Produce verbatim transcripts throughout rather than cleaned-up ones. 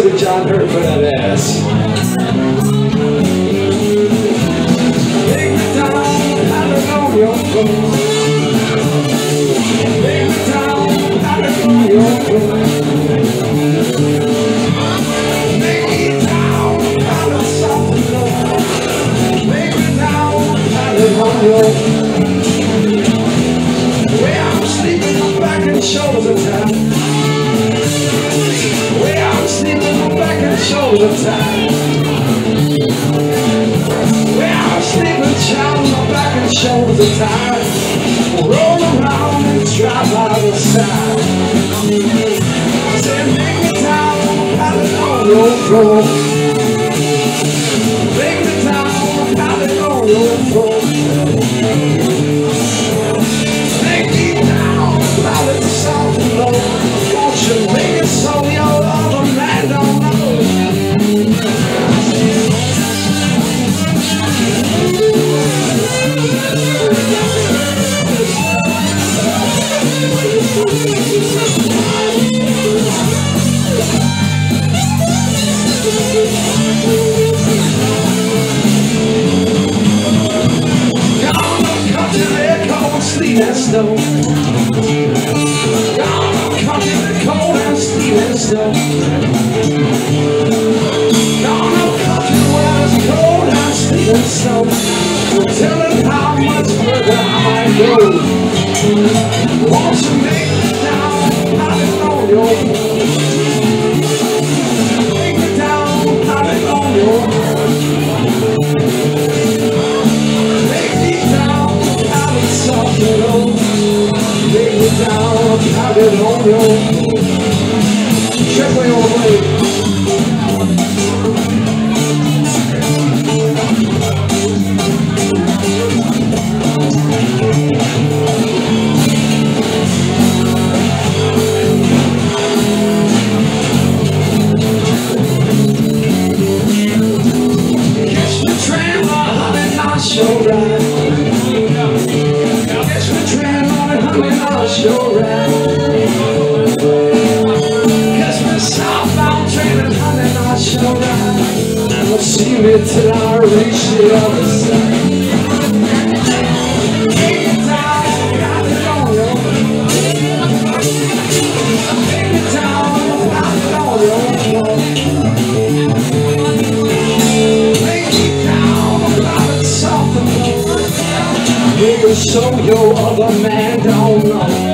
to John Hurt for that ass. Take me down, pallet on your floor. Take me down, pallet on your floor. Take me down, pallet soft and low. Take me down, pallet on your floor. Where I'm sleeping, my back and shoulders are tight. Where I'm sleeping, my back and shoulders are tight. Where I'm sleeping, child, my back and shoulders are tired. Roll around and drop out of sight. I said, make me down, pallet on your floor. Make me down, pallet on your floor. Make me down, pallet soft and low. Won't you make it so your other man don't know? Sleep and snow. Gonna come in the cold and sleep and snow. Gonna come to where it's cold and sleep and snow. We'll tell it how much further I might go. Won't you make me down, pallet on your floor? Make me down, pallet on your floor. Make me down, pallet soft and low. Make me down, pallet on your floor. Check me your way. Catch the train, my honey, not sure right. Catch the train, my honey, not sure right. Catch me southbound train, and honey, not sure right. You'll see me till I reach the other side. Take me down, pallet on your floor. Take me down, pallet on your floor. Take me down, pallet soft and low. Maybe so your other man don't know.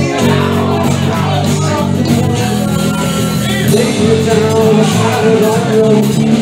Take me down, I don't road.